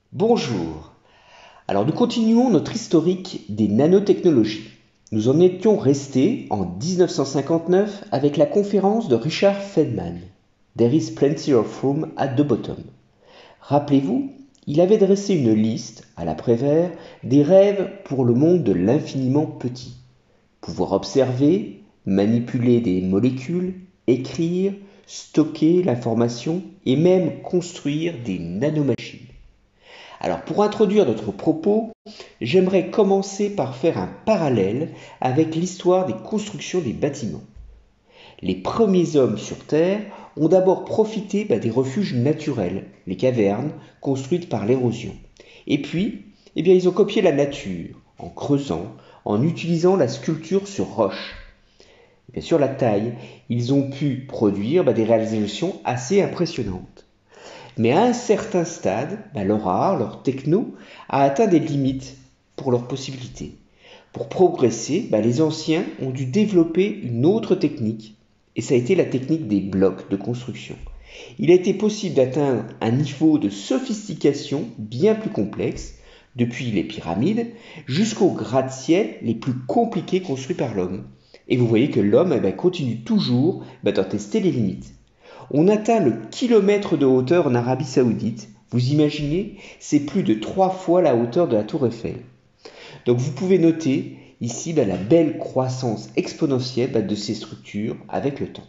Bonjour. Alors nous continuons notre historique des nanotechnologies. Nous en étions restés en 1959 avec la conférence de Richard Feynman. There is plenty of room at the bottom. Rappelez-vous, il avait dressé une liste, à l'après-vert, des rêves pour le monde de l'infiniment petit. Pouvoir observer, manipuler des molécules, écrire, stocker l'information et même construire des nanomachines. Alors pour introduire notre propos, j'aimerais commencer par faire un parallèle avec l'histoire des constructions des bâtiments. Les premiers hommes sur Terre ont d'abord profité des refuges naturels, les cavernes construites par l'érosion. Et puis, ils ont copié la nature en creusant, en utilisant la sculpture sur roche. Bien sûr, la taille, ils ont pu produire des réalisations assez impressionnantes. Mais à un certain stade, leur art, leur techno, a atteint des limites pour leurs possibilités. Pour progresser, les anciens ont dû développer une autre technique, et ça a été la technique des blocs de construction. Il a été possible d'atteindre un niveau de sophistication bien plus complexe, depuis les pyramides jusqu'aux gratte-ciel les plus compliqués construits par l'homme. Et vous voyez que l'homme continue toujours d'en tester les limites. On atteint le kilomètre de hauteur en Arabie Saoudite. Vous imaginez, c'est plus de 3 fois la hauteur de la tour Eiffel. Donc vous pouvez noter ici la belle croissance exponentielle de ces structures avec le temps.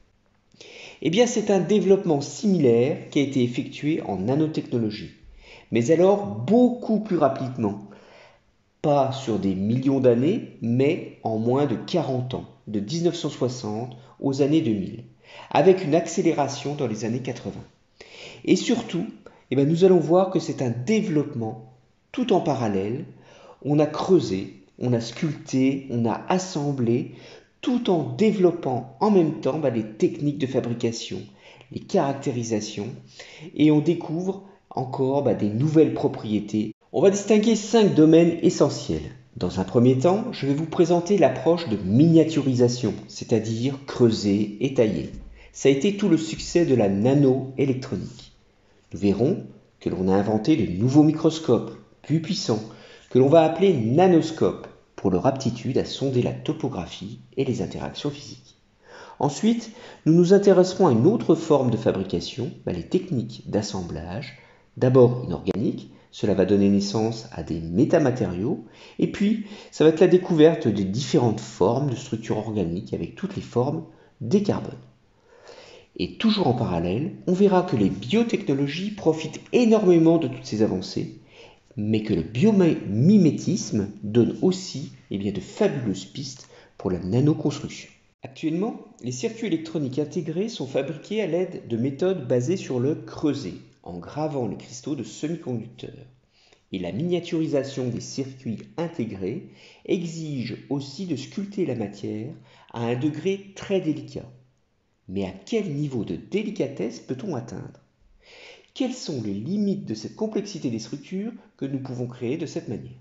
C'est un développement similaire qui a été effectué en nanotechnologie, mais alors beaucoup plus rapidement. Pas sur des millions d'années, mais en moins de 40 ans, de 1960 aux années 2000, avec une accélération dans les années 80. Et surtout, nous allons voir que c'est un développement tout en parallèle. On a creusé, on a sculpté, on a assemblé, tout en développant en même temps les techniques de fabrication, les caractérisations, et on découvre encore des nouvelles propriétés. On va distinguer 5 domaines essentiels. Dans un premier temps, je vais vous présenter l'approche de miniaturisation, c'est-à-dire creuser et tailler. Ça a été tout le succès de la nanoélectronique. Nous verrons que l'on a inventé de nouveaux microscopes, plus puissants, que l'on va appeler nanoscopes, pour leur aptitude à sonder la topographie et les interactions physiques. Ensuite, nous nous intéresserons à une autre forme de fabrication, les techniques d'assemblage, d'abord inorganiques, cela va donner naissance à des métamatériaux, et puis ça va être la découverte de différentes formes de structures organiques avec toutes les formes des carbones. Et toujours en parallèle, on verra que les biotechnologies profitent énormément de toutes ces avancées, mais que le biomimétisme donne aussi de fabuleuses pistes pour la nanoconstruction. Actuellement, les circuits électroniques intégrés sont fabriqués à l'aide de méthodes basées sur le creuset, en gravant les cristaux de semi-conducteurs. Et la miniaturisation des circuits intégrés exige aussi de sculpter la matière à un degré très délicat. Mais à quel niveau de délicatesse peut-on atteindre? Quelles sont les limites de cette complexité des structures que nous pouvons créer de cette manière?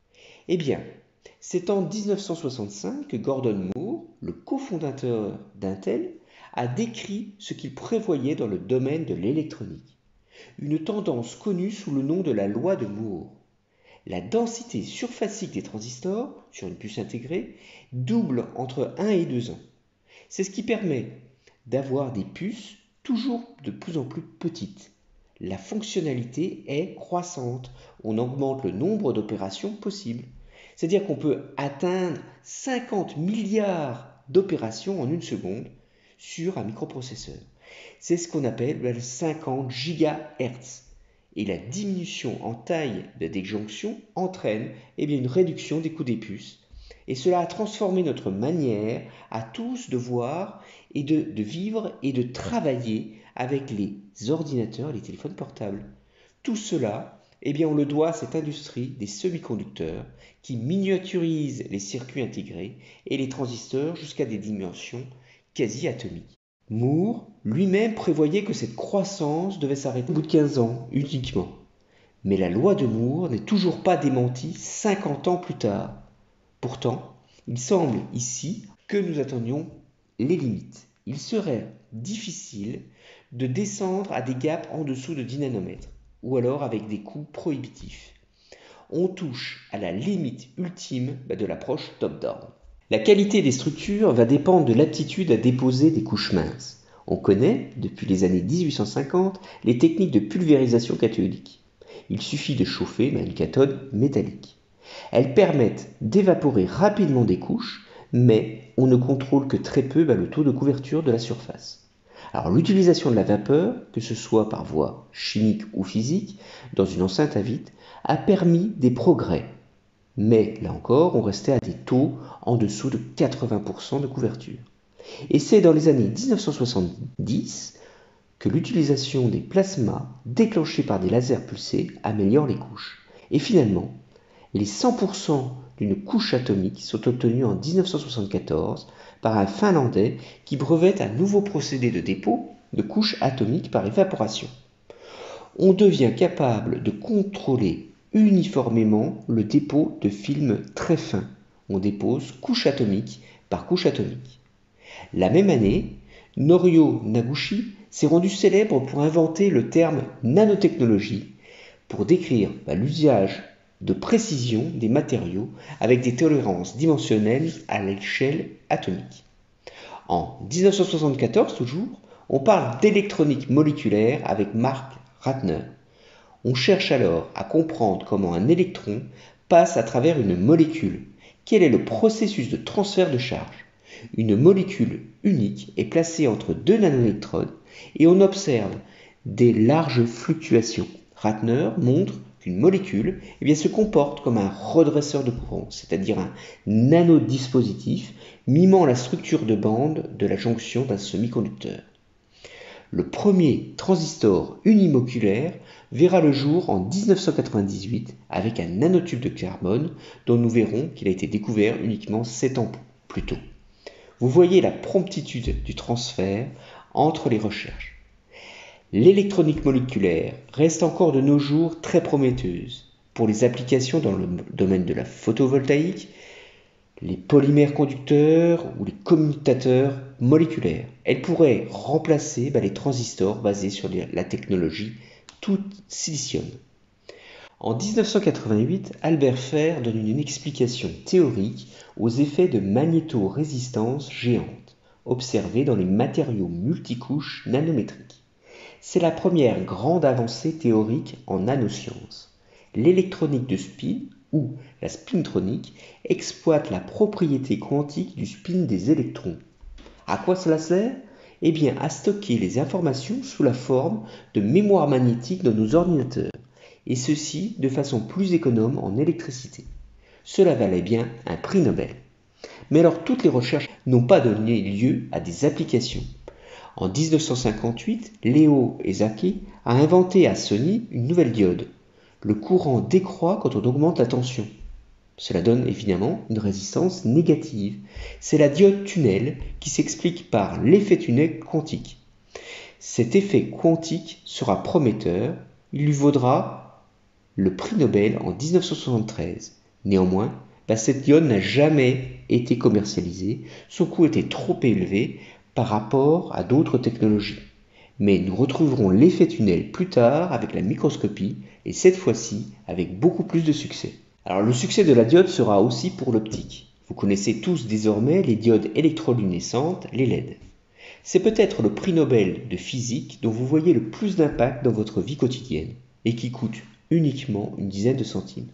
C'est en 1965 que Gordon Moore, le cofondateur d'Intel, a décrit ce qu'il prévoyait dans le domaine de l'électronique. Une tendance connue sous le nom de la loi de Moore. La densité surfacique des transistors, sur une puce intégrée, double entre 1 et 2 ans. C'est ce qui permet d'avoir des puces toujours de plus en plus petites. La fonctionnalité est croissante. On augmente le nombre d'opérations possibles. C'est-à-dire qu'on peut atteindre 50 milliards d'opérations en une seconde sur un microprocesseur. C'est ce qu'on appelle 50 GHz. Et la diminution en taille des jonctions entraîne une réduction des coûts des puces. Et cela a transformé notre manière à tous de voir et de vivre et de travailler avec les ordinateurs et les téléphones portables. Tout cela, on le doit à cette industrie des semi-conducteurs qui miniaturise les circuits intégrés et les transistors jusqu'à des dimensions quasi atomiques. Moore lui-même prévoyait que cette croissance devait s'arrêter au bout de 15 ans uniquement. Mais la loi de Moore n'est toujours pas démentie 50 ans plus tard. Pourtant, il semble ici que nous atteignions les limites. Il serait difficile de descendre à des gaps en dessous de 10 nanomètres. ou alors avec des coûts prohibitifs. On touche à la limite ultime de l'approche top-down. La qualité des structures va dépendre de l'aptitude à déposer des couches minces. On connaît, depuis les années 1850, les techniques de pulvérisation cathodique. Il suffit de chauffer une cathode métallique. Elles permettent d'évaporer rapidement des couches, mais on ne contrôle que très peu le taux de couverture de la surface. Alors l'utilisation de la vapeur, que ce soit par voie chimique ou physique, dans une enceinte à vide, a permis des progrès. Mais là encore, on restait à des taux en dessous de 80% de couverture. Et c'est dans les années 1970 que l'utilisation des plasmas déclenchés par des lasers pulsés améliore les couches. Et finalement, les 100% d'une couche atomique sont obtenus en 1974 par un Finlandais qui brevette un nouveau procédé de dépôt de couches atomiques par évaporation. On devient capable de contrôler uniformément le dépôt de films très fins. On dépose couche atomique par couche atomique. La même année, Norio Noguchi s'est rendu célèbre pour inventer le terme nanotechnologie pour décrire l'usage de précision des matériaux avec des tolérances dimensionnelles à l'échelle atomique. En 1974 toujours, on parle d'électronique moléculaire avec Mark Ratner. On cherche alors à comprendre comment un électron passe à travers une molécule. Quel est le processus de transfert de charge? Une molécule unique est placée entre deux nanoélectrodes et on observe des larges fluctuations. Ratner montre qu'une molécule se comporte comme un redresseur de courant, c'est-à-dire un nanodispositif mimant la structure de bande de la jonction d'un semi-conducteur. Le premier transistor unimodulaire verra le jour en 1998 avec un nanotube de carbone dont nous verrons qu'il a été découvert uniquement 7 ans plus tôt. Vous voyez la promptitude du transfert entre les recherches. L'électronique moléculaire reste encore de nos jours très prometteuse pour les applications dans le domaine de la photovoltaïque, les polymères conducteurs ou les commutateurs moléculaires. Elle pourrait remplacer les transistors basés sur la technologie tout silicium. En 1988, Albert Fehr donne une explication théorique aux effets de magnétorésistance géante observés dans les matériaux multicouches nanométriques. C'est la première grande avancée théorique en nanosciences. L'électronique de spin, ou la spintronique, exploite la propriété quantique du spin des électrons. À quoi cela sert? À stocker les informations sous la forme de mémoire magnétique dans nos ordinateurs, et ceci de façon plus économe en électricité. Cela valait bien un prix Nobel. Mais alors toutes les recherches n'ont pas donné lieu à des applications. En 1958, Leo Esaki a inventé à Sony une nouvelle diode. Le courant décroît quand on augmente la tension. Cela donne évidemment une résistance négative. C'est la diode tunnel qui s'explique par l'effet tunnel quantique. Cet effet quantique sera prometteur, il lui vaudra le prix Nobel en 1973. Néanmoins, cette diode n'a jamais été commercialisée, son coût était trop élevé par rapport à d'autres technologies. Mais nous retrouverons l'effet tunnel plus tard avec la microscopie et cette fois-ci avec beaucoup plus de succès. Alors le succès de la diode sera aussi pour l'optique. Vous connaissez tous désormais les diodes électroluminescentes, les LED. C'est peut-être le prix Nobel de physique dont vous voyez le plus d'impact dans votre vie quotidienne et qui coûte uniquement une dizaine de centimes.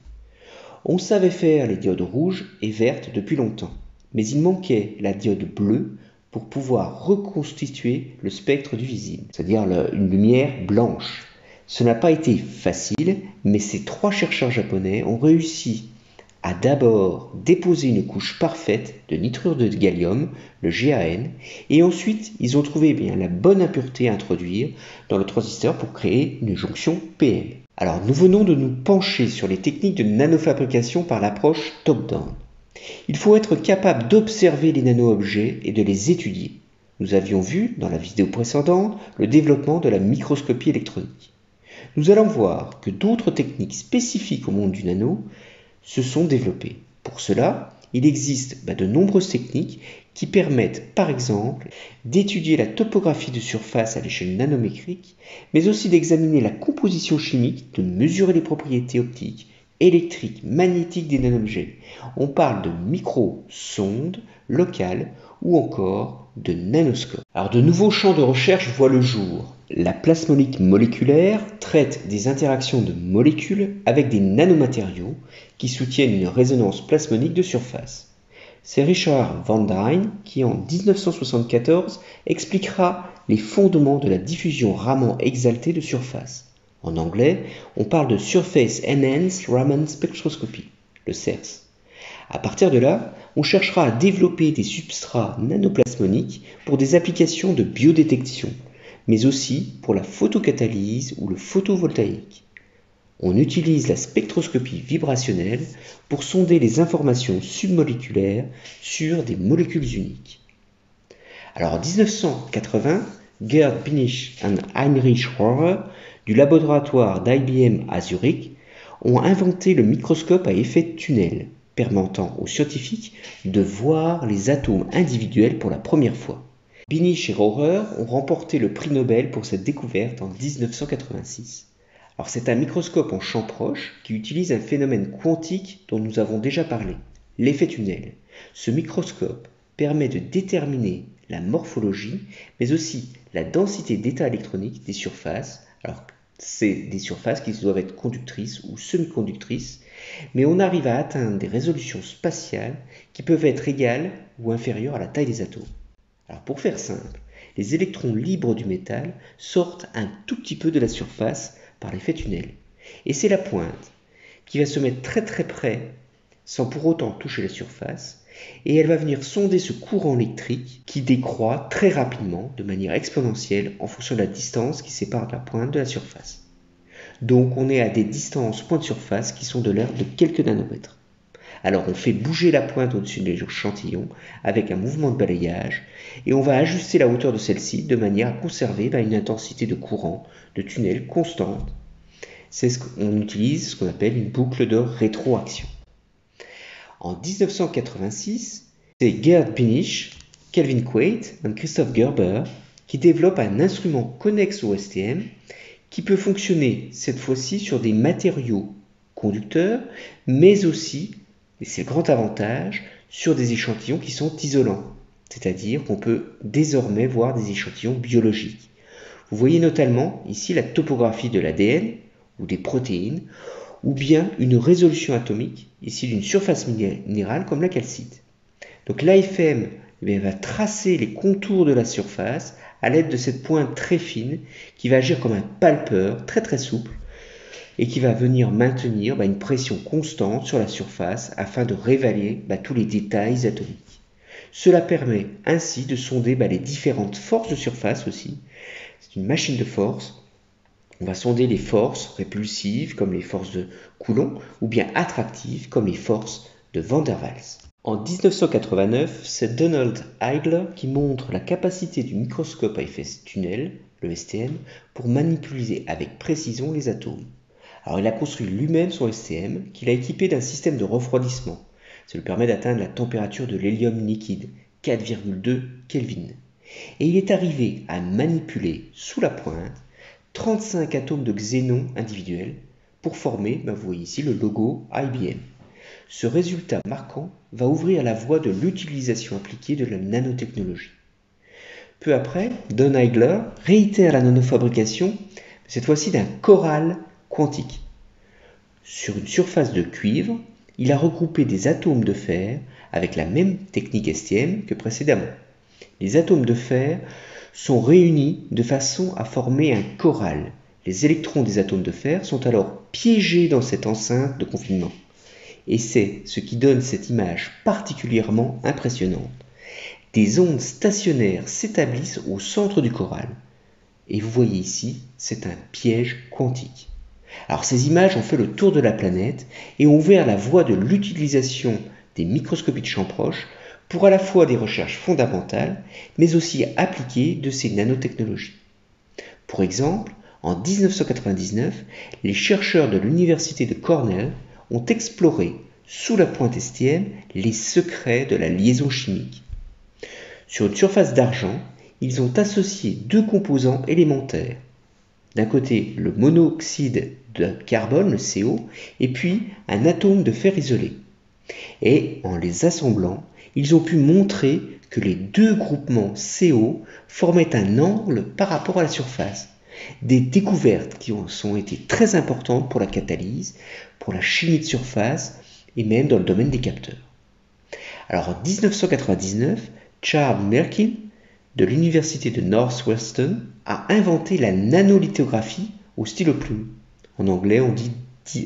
On savait faire les diodes rouges et vertes depuis longtemps, mais il manquait la diode bleue pour pouvoir reconstituer le spectre du visible, c'est-à-dire une lumière blanche. Ce n'a pas été facile, mais ces 3 chercheurs japonais ont réussi à d'abord déposer une couche parfaite de nitrure de gallium, le GaN, et ensuite ils ont trouvé la bonne impureté à introduire dans le transistor pour créer une jonction PM. Alors nous venons de nous pencher sur les techniques de nanofabrication par l'approche top-down. Il faut être capable d'observer les nano-objets et de les étudier. Nous avions vu dans la vidéo précédente le développement de la microscopie électronique. Nous allons voir que d'autres techniques spécifiques au monde du nano se sont développées. Pour cela, il existe de nombreuses techniques qui permettent par exemple d'étudier la topographie de surface à l'échelle nanométrique, mais aussi d'examiner la composition chimique, de mesurer les propriétés optiques, électriques, magnétiques des nanobjets. On parle de micro-sondes locales ou encore de nanoscopes. Alors de nouveaux champs de recherche voient le jour. La plasmonique moléculaire traite des interactions de molécules avec des nanomatériaux qui soutiennent une résonance plasmonique de surface. C'est Richard Van Duyn qui en 1974 expliquera les fondements de la diffusion Raman exaltée de surface. En anglais, on parle de Surface Enhanced Raman Spectroscopy, le CERS. À partir de là, on cherchera à développer des substrats nanoplasmoniques pour des applications de biodétection, mais aussi pour la photocatalyse ou le photovoltaïque. On utilise la spectroscopie vibrationnelle pour sonder les informations submoléculaires sur des molécules uniques. Alors en 1980, Gerd Binich et Heinrich Rohrer du laboratoire d'IBM à Zurich ont inventé le microscope à effet de tunnel, permettant aux scientifiques de voir les atomes individuels pour la première fois. Binich et Rohrer ont remporté le prix Nobel pour cette découverte en 1986. Alors c'est un microscope en champ proche qui utilise un phénomène quantique dont nous avons déjà parlé, l'effet tunnel. Ce microscope permet de déterminer la morphologie, mais aussi la densité d'état électronique des surfaces. Alors c'est des surfaces qui doivent être conductrices ou semi-conductrices, mais on arrive à atteindre des résolutions spatiales qui peuvent être égales ou inférieures à la taille des atomes. Alors pour faire simple, les électrons libres du métal sortent un tout petit peu de la surface par l'effet tunnel. Et c'est la pointe qui va se mettre très très près sans pour autant toucher la surface, et elle va venir sonder ce courant électrique qui décroît très rapidement de manière exponentielle en fonction de la distance qui sépare la pointe de la surface. Donc on est à des distances point de surface qui sont de l'ordre de quelques nanomètres. Alors on fait bouger la pointe au-dessus de l'échantillon avec un mouvement de balayage et on va ajuster la hauteur de celle-ci de manière à conserver une intensité de courant, de tunnel constante. C'est ce qu'on utilise, ce qu'on appelle une boucle de rétroaction. En 1986, c'est Gerd Binich, Kelvin Quate et Christoph Gerber qui développent un instrument connexe au STM qui peut fonctionner cette fois-ci sur des matériaux conducteurs, mais aussi, et c'est le grand avantage, sur des échantillons qui sont isolants. C'est-à-dire qu'on peut désormais voir des échantillons biologiques. Vous voyez notamment ici la topographie de l'ADN ou des protéines, ou bien une résolution atomique, ici d'une surface minérale comme la calcite. Donc l'AFM va tracer les contours de la surface à l'aide de cette pointe très fine qui va agir comme un palpeur très très souple et qui va venir maintenir une pression constante sur la surface afin de révéler tous les détails atomiques. Cela permet ainsi de sonder les différentes forces de surface aussi. C'est une machine de force. On va sonder les forces répulsives comme les forces de Coulomb ou bien attractives comme les forces de Van der Waals. En 1989, c'est Donald Eigler qui montre la capacité du microscope à effet tunnel, le STM, pour manipuler avec précision les atomes. Alors il a construit lui-même son STM qu'il a équipé d'un système de refroidissement. Ça lui permet d'atteindre la température de l'hélium liquide, 4,2 Kelvin. Et il est arrivé à manipuler sous la pointe 35 atomes de xénon individuels pour former, vous voyez ici, le logo IBM. Ce résultat marquant va ouvrir la voie de l'utilisation appliquée de la nanotechnologie. Peu après, Don Eigler réitère la nanofabrication, cette fois-ci d'un coral quantique. Sur une surface de cuivre, il a regroupé des atomes de fer avec la même technique STM que précédemment. Les atomes de fer sont réunis de façon à former un coral. Les électrons des atomes de fer sont alors piégés dans cette enceinte de confinement. Et c'est ce qui donne cette image particulièrement impressionnante. Des ondes stationnaires s'établissent au centre du coral. Et vous voyez ici, c'est un piège quantique. Alors ces images ont fait le tour de la planète et ont ouvert la voie de l'utilisation des microscopies de champ proche pour à la fois des recherches fondamentales, mais aussi appliquées de ces nanotechnologies. Pour exemple, en 1999, les chercheurs de l'université de Cornell ont exploré sous la pointe STM les secrets de la liaison chimique. Sur une surface d'argent, ils ont associé deux composants élémentaires. D'un côté, le monoxyde de carbone, le CO, et puis un atome de fer isolé. Et en les assemblant, ils ont pu montrer que les deux groupements CO formaient un angle par rapport à la surface. Des découvertes qui ont été très importantes pour la catalyse, pour la chimie de surface et même dans le domaine des capteurs. Alors en 1999, Charles Mirkin de l'université de Northwestern a inventé la nanolithographie au stylo plume. En anglais, on dit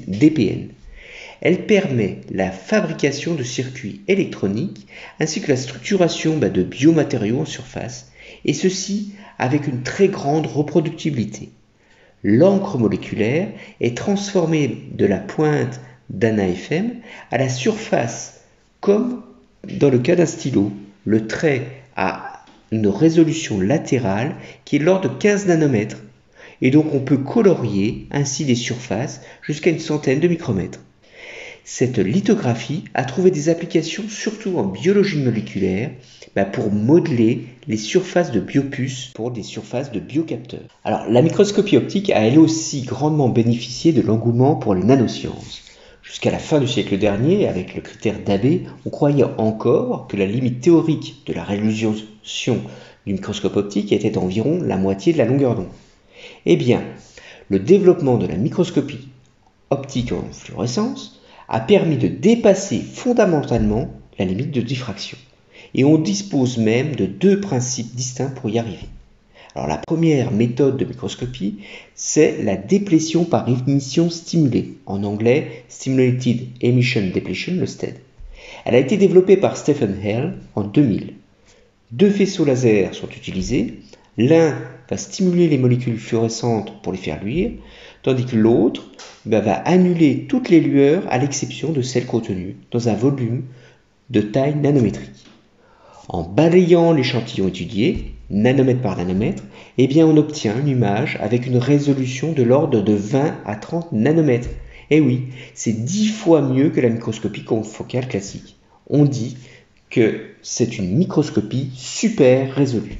DPN. Elle permet la fabrication de circuits électroniques ainsi que la structuration de biomatériaux en surface, et ceci avec une très grande reproductibilité. L'encre moléculaire est transformée de la pointe d'un AFM à la surface, comme dans le cas d'un stylo. Le trait a une résolution latérale qui est de l'ordre de 15 nanomètres, et donc on peut colorier ainsi les surfaces jusqu'à une centaine de micromètres. Cette lithographie a trouvé des applications surtout en biologie moléculaire pour modeler les surfaces de biopuces pour des surfaces de biocapteurs. Alors la microscopie optique a elle aussi grandement bénéficié de l'engouement pour les nanosciences. Jusqu'à la fin du siècle dernier, avec le critère d'Abbe, on croyait encore que la limite théorique de la résolution du microscope optique était d'environ la moitié de la longueur d'onde. Eh bien, le développement de la microscopie optique en fluorescence a permis de dépasser fondamentalement la limite de diffraction. Et on dispose même de deux principes distincts pour y arriver. Alors la première méthode de microscopie, c'est la déplétion par émission stimulée, en anglais Stimulated Emission Depletion, le STED. Elle a été développée par Stephen Hale en 2000. Deux faisceaux laser sont utilisés. L'un va stimuler les molécules fluorescentes pour les faire luire, tandis que l'autre va annuler toutes les lueurs à l'exception de celles contenues dans un volume de taille nanométrique. En balayant l'échantillon étudié, nanomètre par nanomètre, on obtient une image avec une résolution de l'ordre de 20 à 30 nanomètres. Et oui, c'est 10 fois mieux que la microscopie confocale classique. On dit que c'est une microscopie super résolue.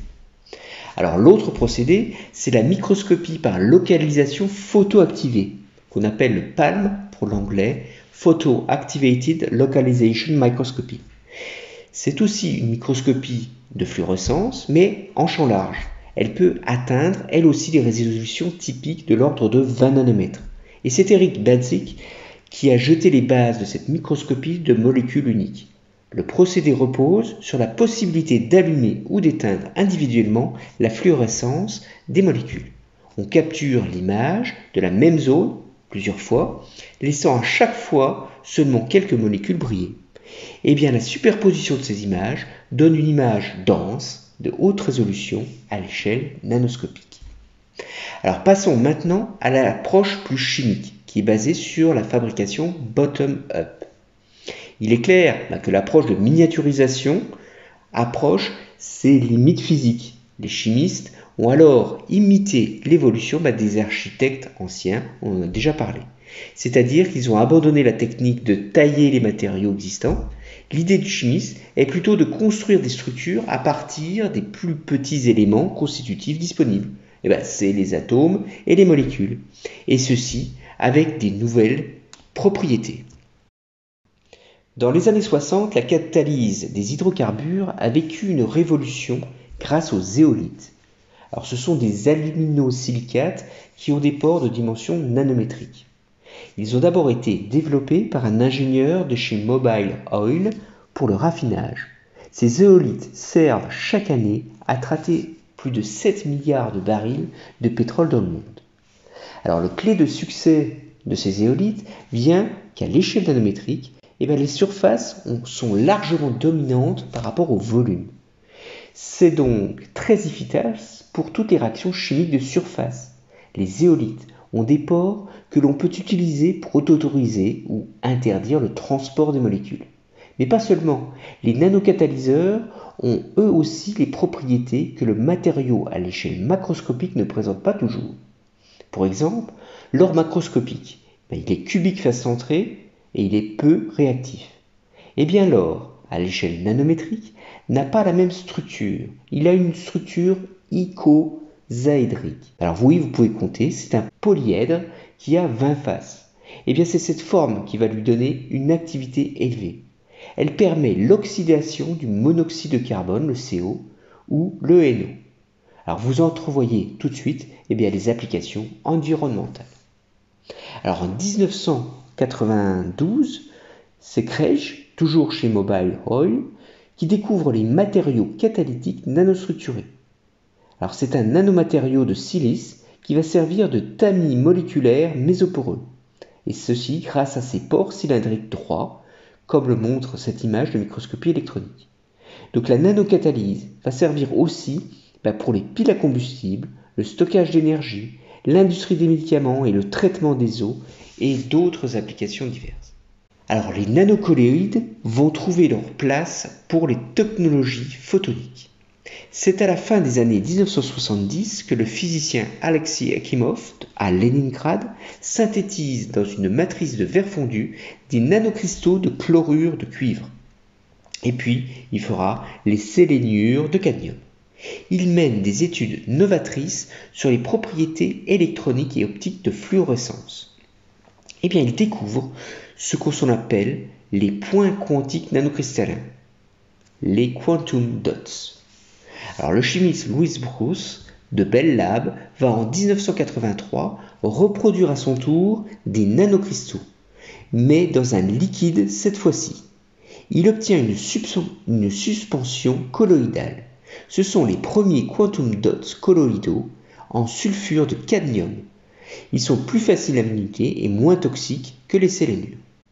Alors l'autre procédé, c'est la microscopie par localisation photoactivée, qu'on appelle le PALM pour l'anglais, Photo Activated Localization Microscopy. C'est aussi une microscopie de fluorescence, mais en champ large. Elle peut atteindre, elle aussi, des résolutions typiques de l'ordre de 20 nanomètres. Et c'est Eric Badzik qui a jeté les bases de cette microscopie de molécules uniques. Le procédé repose sur la possibilité d'allumer ou d'éteindre individuellement la fluorescence des molécules. On capture l'image de la même zone plusieurs fois, laissant à chaque fois seulement quelques molécules briller. La superposition de ces images donne une image dense, de haute résolution, à l'échelle nanoscopique. Alors passons maintenant à l'approche plus chimique, qui est basée sur la fabrication bottom-up. Il est clair que l'approche de miniaturisation approche ses limites physiques. Les chimistes ont alors imité l'évolution des architectes anciens, on en a déjà parlé. C'est-à-dire qu'ils ont abandonné la technique de tailler les matériaux existants. L'idée du chimiste est plutôt de construire des structures à partir des plus petits éléments constitutifs disponibles. C'est les atomes et les molécules. Et ceci avec des nouvelles propriétés. Dans les années 60, la catalyse des hydrocarbures a vécu une révolution grâce aux zéolithes. Alors, ce sont des aluminosilicates qui ont des pores de dimension nanométrique. Ils ont d'abord été développés par un ingénieur de chez Mobile Oil pour le raffinage. Ces zéolithes servent chaque année à traiter plus de 7 milliards de barils de pétrole dans le monde. Alors, le clé de succès de ces zéolithes vient qu'à l'échelle nanométrique, les surfaces sont largement dominantes par rapport au volume. C'est donc très efficace pour toutes les réactions chimiques de surface. Les zéolithes ont des pores que l'on peut utiliser pour autoriser ou interdire le transport des molécules. Mais pas seulement, les nanocatalyseurs ont eux aussi les propriétés que le matériau à l'échelle macroscopique ne présente pas toujours. Pour exemple, l'or macroscopique, il est cubique face centrée, et il est peu réactif. Eh bien l'or, à l'échelle nanométrique, n'a pas la même structure. Il a une structure icosaédrique. Alors oui, vous pouvez compter, c'est un polyèdre qui a 20 faces. Eh bien c'est cette forme qui va lui donner une activité élevée. Elle permet l'oxydation du monoxyde de carbone, le CO, ou le NO. Alors vous entrevoyez tout de suite les applications environnementales. Alors en 1992, c'est Crej, toujours chez Mobile Oil, qui découvre les matériaux catalytiques nanostructurés. Alors c'est un nanomatériau de silice qui va servir de tamis moléculaire mésoporeux. Et ceci grâce à ses pores cylindriques droits, comme le montre cette image de microscopie électronique. Donc la nanocatalyse va servir aussi pour les piles à combustible, le stockage d'énergie, l'industrie des médicaments et le traitement des eaux et d'autres applications diverses. Alors les nanocolloïdes vont trouver leur place pour les technologies photoniques. C'est à la fin des années 1970 que le physicien Alexei Akimov à Leningrad synthétise dans une matrice de verre fondu des nanocristaux de chlorure de cuivre. Et puis il fera les séléniures de cadmium. Il mène des études novatrices sur les propriétés électroniques et optiques de fluorescence. Eh bien, il découvre ce qu'on appelle les points quantiques nanocristallins, les quantum dots. Alors, le chimiste Louis Bruce de Bell Labs va en 1983 reproduire à son tour des nanocristaux, mais dans un liquide cette fois-ci. Il obtient une suspension colloïdale. Ce sont les premiers quantum dots colloïdaux en sulfure de cadmium. Ils sont plus faciles à manipuler et moins toxiques que les séléniures.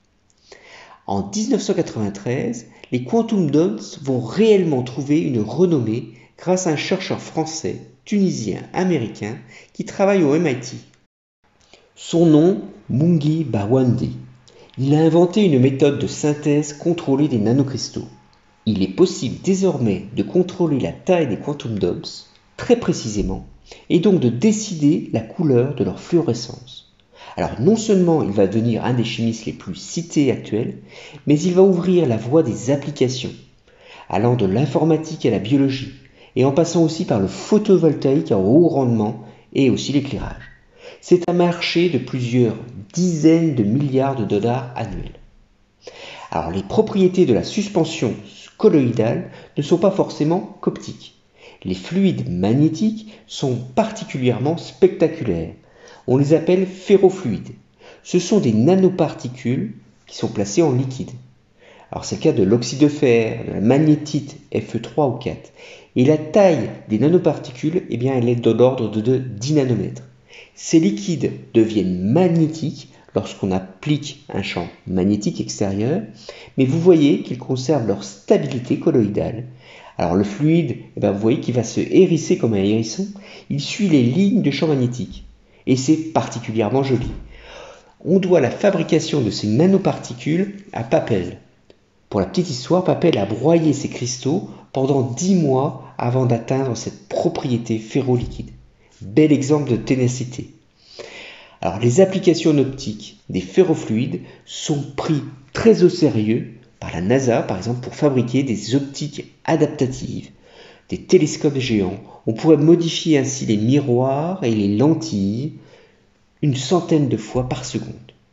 En 1993, les quantum dots vont réellement trouver une renommée grâce à un chercheur français, tunisien, américain qui travaille au MIT. Son nom, Mungi Bawande. Il a inventé une méthode de synthèse contrôlée des nanocristaux. Il est possible désormais de contrôler la taille des quantum dots très précisément et donc de décider la couleur de leur fluorescence. Alors non seulement il va devenir un des chimistes les plus cités actuels, mais il va ouvrir la voie des applications, allant de l'informatique à la biologie et en passant aussi par le photovoltaïque à haut rendement et aussi l'éclairage. C'est un marché de plusieurs dizaines de milliards de dollars annuels. Alors les propriétés de la suspension colloïdale ne sont pas forcément qu'optiques. Les fluides magnétiques sont particulièrement spectaculaires. On les appelle ferrofluides. Ce sont des nanoparticules qui sont placées en liquide. Alors c'est le cas de l'oxyde de fer, de la magnétite Fe3 ou 4. Et la taille des nanoparticules, elle est de l'ordre de 10 nanomètres. Ces liquides deviennent magnétiques lorsqu'on applique un champ magnétique extérieur, mais vous voyez qu'ils conservent leur stabilité colloïdale. Alors le fluide, vous voyez qu'il va se hérisser comme un hérisson, il suit les lignes de champ magnétique, et c'est particulièrement joli. On doit la fabrication de ces nanoparticules à Papel. Pour la petite histoire, Papel a broyé ses cristaux pendant 10 mois avant d'atteindre cette propriété ferroliquide. Bel exemple de ténacité. Alors, les applications en optique des ferrofluides sont prises très au sérieux par la NASA, par exemple, pour fabriquer des optiques adaptatives, des télescopes géants. On pourrait modifier ainsi les miroirs et les lentilles une centaine de fois par seconde.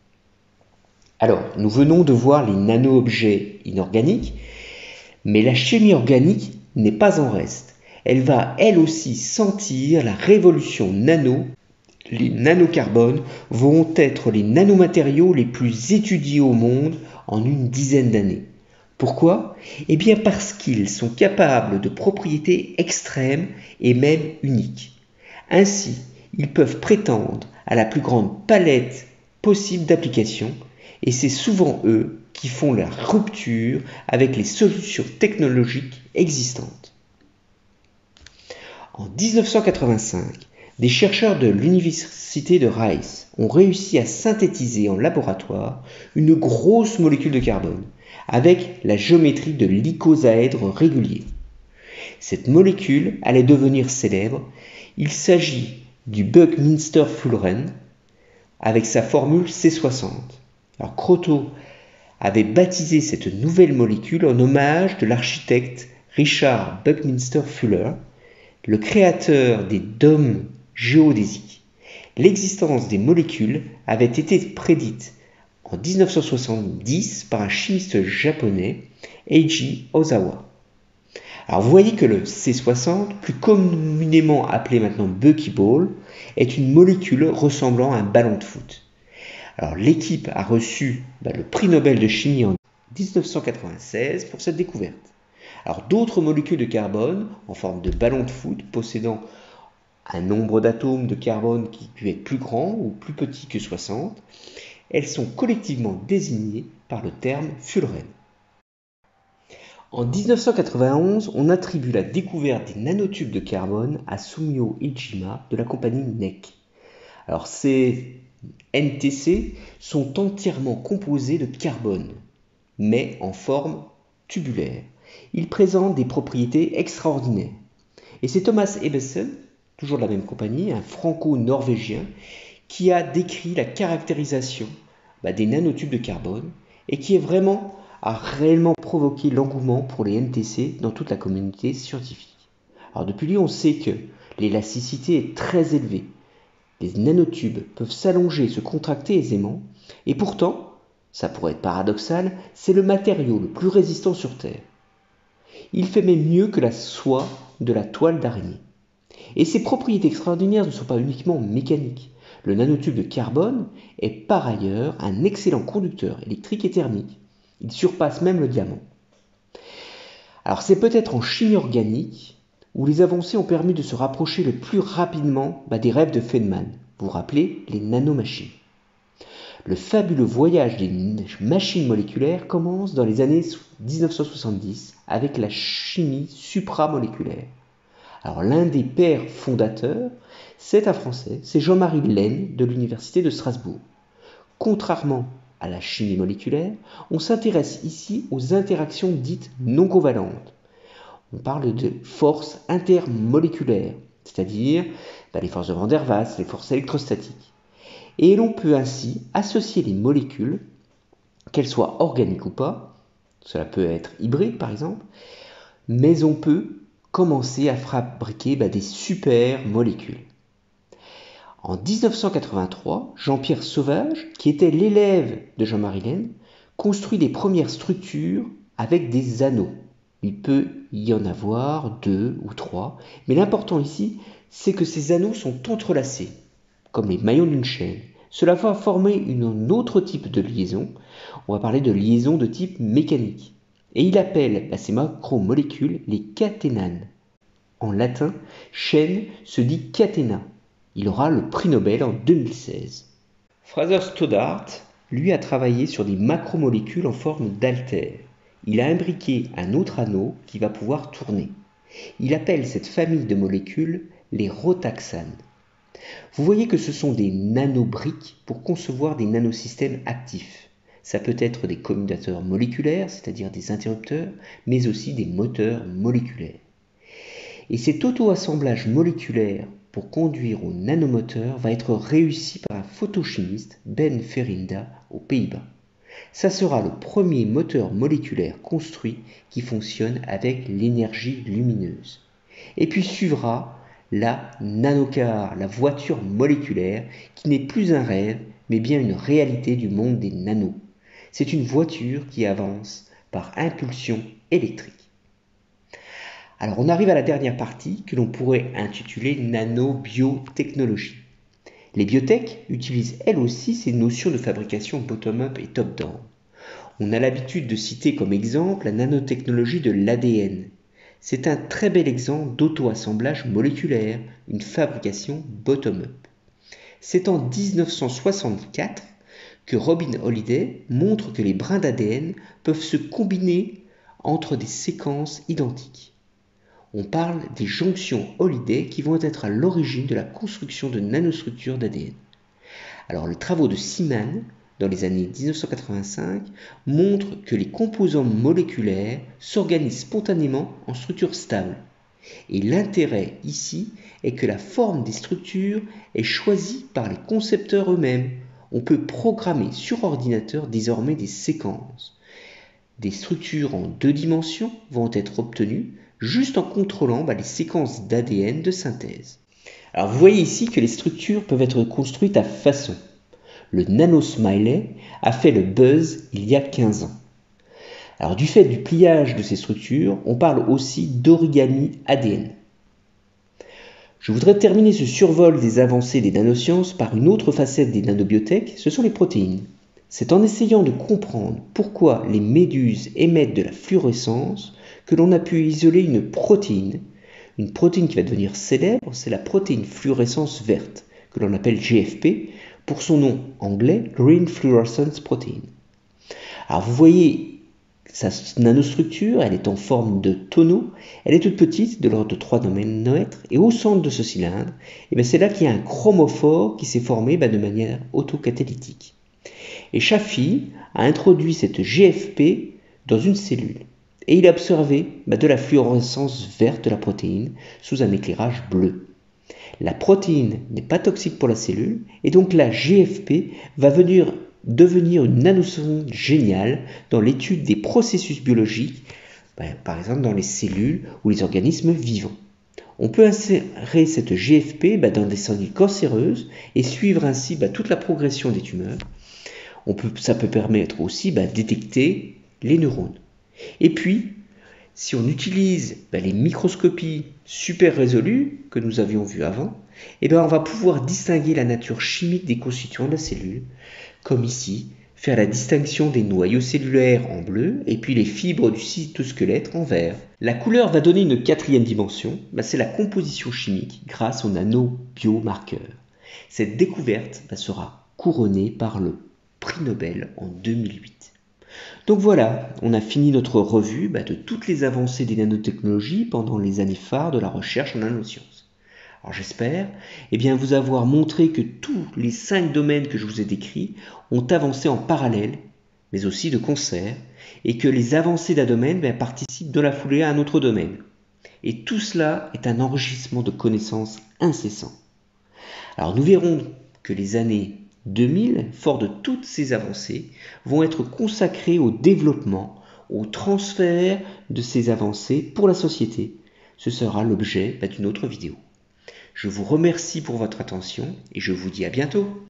Alors, nous venons de voir les nano-objets inorganiques, mais la chimie organique n'est pas en reste. Elle va elle aussi sentir la révolution nano. Les nanocarbones vont être les nanomatériaux les plus étudiés au monde en une dizaine d'années. Pourquoi ? Parce qu'ils sont capables de propriétés extrêmes et même uniques. Ainsi, ils peuvent prétendre à la plus grande palette possible d'applications et c'est souvent eux qui font la rupture avec les solutions technologiques existantes. En 1985, des chercheurs de l'université de Rice ont réussi à synthétiser en laboratoire une grosse molécule de carbone avec la géométrie de l'icosaèdre régulier. Cette molécule allait devenir célèbre. Il s'agit du Buckminster Fullerene avec sa formule C60. Alors Kroto avait baptisé cette nouvelle molécule en hommage de l'architecte Richard Buckminster Fuller, le créateur des dômes géodésiques. L'existence des molécules avait été prédite en 1970 par un chimiste japonais, Eiji Ozawa. Alors vous voyez que le C60, plus communément appelé maintenant Buckyball, est une molécule ressemblant à un ballon de foot. Alors l'équipe a reçu le prix Nobel de chimie en 1996 pour cette découverte. Alors d'autres molécules de carbone en forme de ballon de foot possédant un nombre d'atomes de carbone qui peut être plus grand ou plus petit que 60, elles sont collectivement désignées par le terme fullerène. En 1991, on attribue la découverte des nanotubes de carbone à Sumio Iijima de la compagnie NEC. Alors ces NTC sont entièrement composés de carbone, mais en forme tubulaire. Ils présentent des propriétés extraordinaires. Et c'est Thomas Ebbesen, toujours de la même compagnie, un franco-norvégien, qui a décrit la caractérisation des nanotubes de carbone et qui a réellement provoqué l'engouement pour les NTC dans toute la communauté scientifique. Alors depuis lui, on sait que l'élasticité est très élevée. Les nanotubes peuvent s'allonger et se contracter aisément, et pourtant, ça pourrait être paradoxal, c'est le matériau le plus résistant sur Terre. Il fait même mieux que la soie de la toile d'araignée. Et ses propriétés extraordinaires ne sont pas uniquement mécaniques. Le nanotube de carbone est par ailleurs un excellent conducteur électrique et thermique. Il surpasse même le diamant. Alors c'est peut-être en chimie organique où les avancées ont permis de se rapprocher le plus rapidement des rêves de Feynman. Vous vous rappelez, les nanomachines. Le fabuleux voyage des machines moléculaires commence dans les années 1970 avec la chimie supramoléculaire. Alors l'un des pères fondateurs, c'est un Français, c'est Jean-Marie Lehn de l'Université de Strasbourg. Contrairement à la chimie moléculaire, on s'intéresse ici aux interactions dites non covalentes. On parle de forces intermoléculaires, c'est-à-dire les forces de Van der Waals, les forces électrostatiques. Et l'on peut ainsi associer les molécules, qu'elles soient organiques ou pas, cela peut être hybride par exemple, mais on peut commencer à fabriquer des super molécules. En 1983, Jean-Pierre Sauvage, qui était l'élève de Jean-Marie Lehn, construit les premières structures avec des anneaux. Il peut y en avoir 2 ou 3, mais l'important ici, c'est que ces anneaux sont entrelacés, comme les maillons d'une chaîne. Cela va former un autre type de liaison. On va parler de liaison de type mécanique. Et il appelle ces macromolécules les caténanes. En latin, chaîne se dit catena. Il aura le prix Nobel en 2016. Fraser Stoddart, lui, a travaillé sur des macromolécules en forme d'altère. Il a imbriqué un autre anneau qui va pouvoir tourner. Il appelle cette famille de molécules les rotaxanes. Vous voyez que ce sont des nanobriques pour concevoir des nanosystèmes actifs. Ça peut être des commutateurs moléculaires, c'est-à-dire des interrupteurs, mais aussi des moteurs moléculaires. Et cet auto-assemblage moléculaire pour conduire au nanomoteur va être réussi par un photochimiste, Ben Ferinda, aux Pays-Bas. Ça sera le premier moteur moléculaire construit qui fonctionne avec l'énergie lumineuse. Et puis suivra la nanocar, la voiture moléculaire, qui n'est plus un rêve, mais bien une réalité du monde des nanos. C'est une voiture qui avance par impulsion électrique. Alors on arrive à la dernière partie que l'on pourrait intituler nanobiotechnologie. Les biotech utilisent elles aussi ces notions de fabrication bottom-up et top-down. On a l'habitude de citer comme exemple la nanotechnologie de l'ADN. C'est un très bel exemple d'auto-assemblage moléculaire, une fabrication bottom-up. C'est en 1964 que Robin Holliday montre que les brins d'ADN peuvent se combiner entre des séquences identiques. On parle des jonctions Holliday qui vont être à l'origine de la construction de nanostructures d'ADN. Alors les travaux de Seaman dans les années 1985 montrent que les composants moléculaires s'organisent spontanément en structures stables. Et l'intérêt ici est que la forme des structures est choisie par les concepteurs eux-mêmes. on peut programmer sur ordinateur désormais des séquences. Des structures en 2 dimensions vont être obtenues juste en contrôlant les séquences d'ADN de synthèse. Alors vous voyez ici que les structures peuvent être construites à façon. Le nanosmiley a fait le buzz il y a 15 ans. Alors du fait du pliage de ces structures, on parle aussi d'origami ADN. Je voudrais terminer ce survol des avancées des nanosciences par une autre facette des nanobiotech, ce sont les protéines. C'est en essayant de comprendre pourquoi les méduses émettent de la fluorescence que l'on a pu isoler une protéine qui va devenir célèbre, c'est la protéine fluorescence verte, que l'on appelle GFP, pour son nom anglais Green Fluorescence Protein. Alors vous voyez, sa nanostructure, elle est en forme de tonneau, elle est toute petite, de l'ordre de 3 nanomètres, et au centre de ce cylindre, c'est là qu'il y a un chromophore qui s'est formé de manière autocatalytique. Et Chaffee a introduit cette GFP dans une cellule, et il a observé de la fluorescence verte de la protéine sous un éclairage bleu. La protéine n'est pas toxique pour la cellule, et donc la GFP va devenir une nanosonde géniale dans l'étude des processus biologiques, par exemple dans les cellules ou les organismes vivants. On peut insérer cette GFP dans des cellules cancéreuses et suivre ainsi toute la progression des tumeurs. Ça peut permettre aussi de détecter les neurones. Et puis, si on utilise les microscopies super résolues que nous avions vues avant, on va pouvoir distinguer la nature chimique des constituants de la cellule, comme ici, faire la distinction des noyaux cellulaires en bleu et puis les fibres du cytosquelette en vert. La couleur va donner une 4e dimension, c'est la composition chimique grâce aux nanobiomarqueurs. Cette découverte sera couronnée par le prix Nobel en 2008. Donc voilà, on a fini notre revue de toutes les avancées des nanotechnologies pendant les années phares de la recherche en nanosciences. Alors j'espère vous avoir montré que tous les 5 domaines que je vous ai décrits ont avancé en parallèle, mais aussi de concert, et que les avancées d'un domaine participent de la foulée à un autre domaine. Et tout cela est un enrichissement de connaissances incessant. Alors nous verrons que les années 2000, fort de toutes ces avancées, vont être consacrées au développement, au transfert de ces avancées pour la société. Ce sera l'objet d'une autre vidéo. Je vous remercie pour votre attention et je vous dis à bientôt.